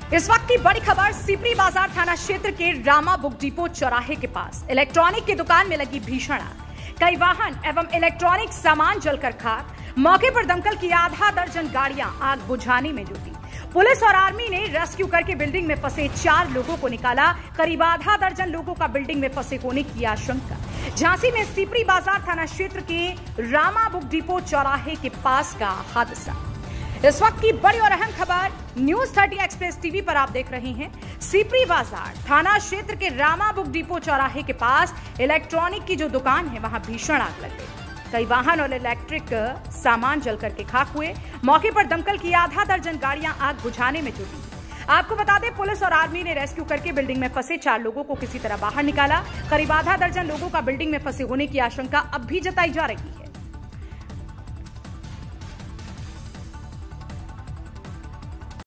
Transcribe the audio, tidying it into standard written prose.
इस वक्त की बड़ी खबर सिपरी बाजार थाना क्षेत्र के रामा बुक डिपो चौराहे के पास इलेक्ट्रॉनिक की दुकान में लगी भीषण आग। कई वाहन एवं इलेक्ट्रॉनिक सामान जलकर खाक। मौके पर दमकल की आधा दर्जन गाड़ियां आग बुझाने में जुटी। पुलिस और आर्मी ने रेस्क्यू करके बिल्डिंग में फंसे 4 लोगों को निकाला। करीब आधा दर्जन लोगों का बिल्डिंग में फंसे होने की आशंका। झांसी में सिपरी बाजार थाना क्षेत्र के रामा बुक डिपो चौराहे के पास का हादसा। इस वक्त की बड़ी और अहम खबर न्यूज 30 एक्सप्रेस टीवी पर आप देख रहे हैं। सिपरी बाजार थाना क्षेत्र के रामा बुक डिपो चौराहे के पास इलेक्ट्रॉनिक की जो दुकान है वहां भीषण आग लग गई। कई वाहन और इलेक्ट्रिक सामान जलकर के खाक हुए। मौके पर दमकल की आधा दर्जन गाड़ियां आग बुझाने में जुटी। आपको बता दें, पुलिस और आर्मी ने रेस्क्यू करके बिल्डिंग में फंसे 4 लोगों को किसी तरह बाहर निकाला। करीब आधा दर्जन लोगों का बिल्डिंग में फंसे होने की आशंका अब भी जताई जा रही है।